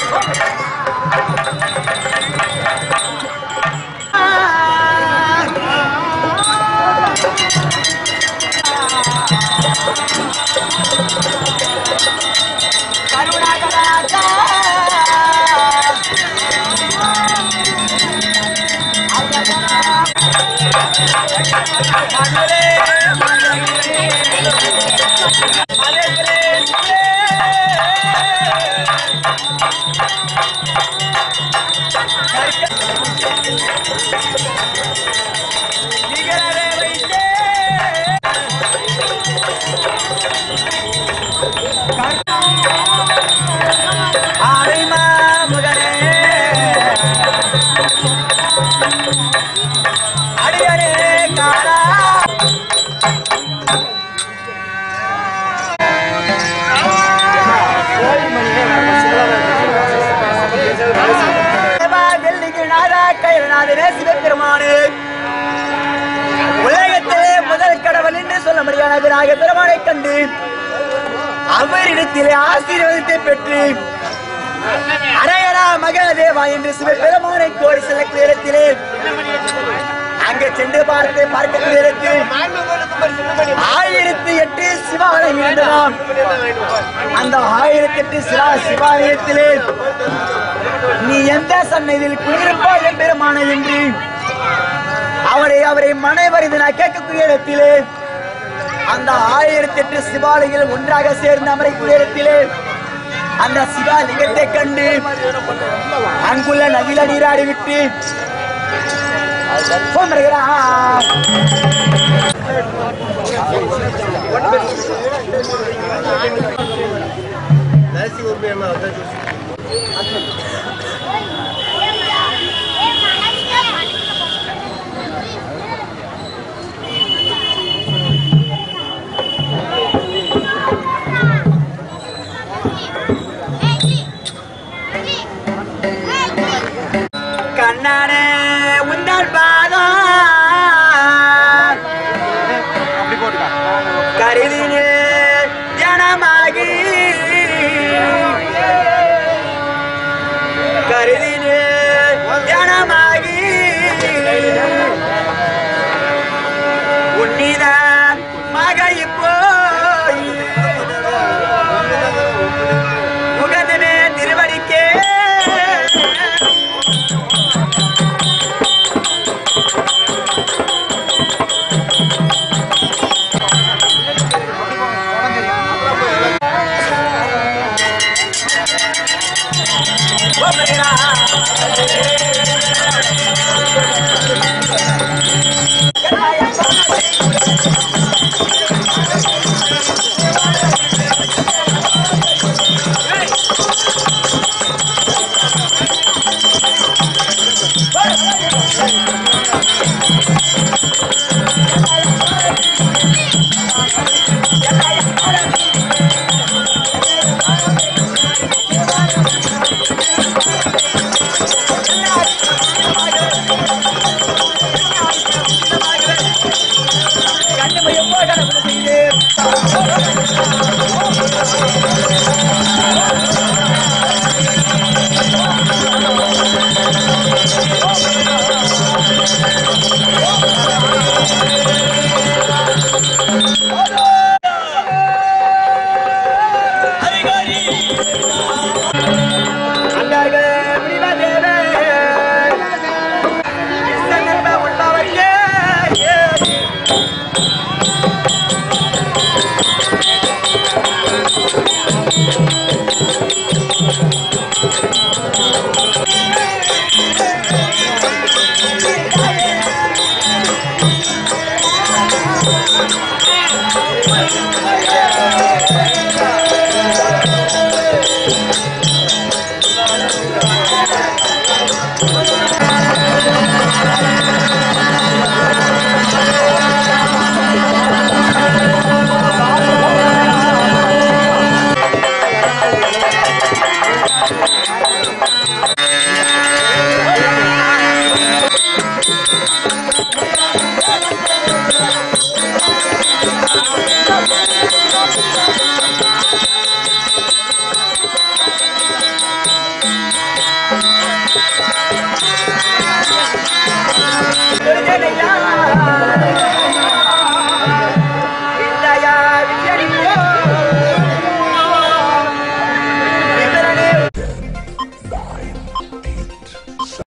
உலகத்திலே முதல் கடவுள் என்று சொல்ல முடியாத பெருமானை கண்டு அவரிடத்திலே ஆசீர்வாதத்தை பெற்று அரையரா மகாதேவா என்று சிவபெருமானை கோரி செல்லக்கூடிய இடத்திலே அங்கே சென்று பார்க்கக்கூடிய இடத்தில் 1008 சிவாலயம் இருந்ததாம். அந்த 1008 சிவாலயத்திலே நீ எந்த சன்னதியில் குடியிருப்பாய் பெருமான என்று அவரை மனைவரிது நான் கேட்கக்கூடிய இடத்திலே அந்த 1008 சிவாலயங்கள் ஒன்றாக சேர்ந்து அமரக்கூடிய இடத்திலே அந்த சிவாலிங்கத்தை கண்டு அங்குள்ள நதியில நீராடி விட்டு கண்ணானே உன்னால் பாதம் கருதினே தியானமாகி கருதினே தியானமாகி உன்னிதான் மகை போய் முகந்தமே திருவடிக்கே Oh,